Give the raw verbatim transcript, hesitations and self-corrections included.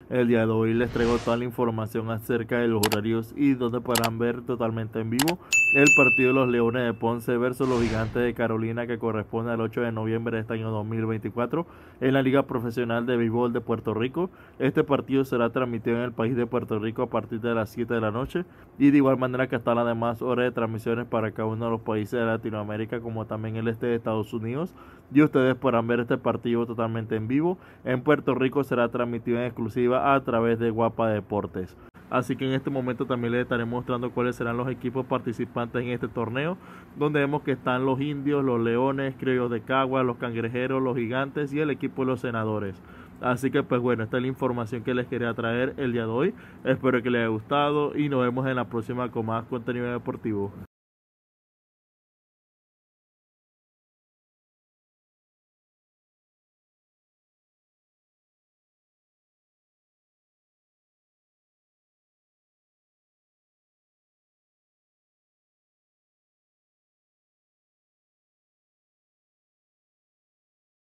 El día de hoy les traigo toda la información acerca de los horarios y donde podrán ver totalmente en vivo el partido de los Leones de Ponce versus los Gigantes de Carolina, que corresponde al ocho de noviembre de este año dos mil veinticuatro en la Liga Profesional de Béisbol de Puerto Rico. Este partido será transmitido en el país de Puerto Rico a partir de las siete de la noche, y de igual manera que están las demás horas de transmisiones para cada uno de los países de Latinoamérica, como también el este de Estados Unidos, y ustedes podrán ver este partido totalmente en vivo. En Puerto Rico será transmitido en exclusiva a través de Guapa Deportes. Así que en este momento también les estaré mostrando cuáles serán los equipos participantes en este torneo, donde vemos que están los Indios, los Leones, Criollos de Cagua, los Cangrejeros, los Gigantes y el equipo de los Senadores. Así que pues bueno, esta es la información que les quería traer el día de hoy. Espero que les haya gustado y nos vemos en la próxima con más contenido deportivo.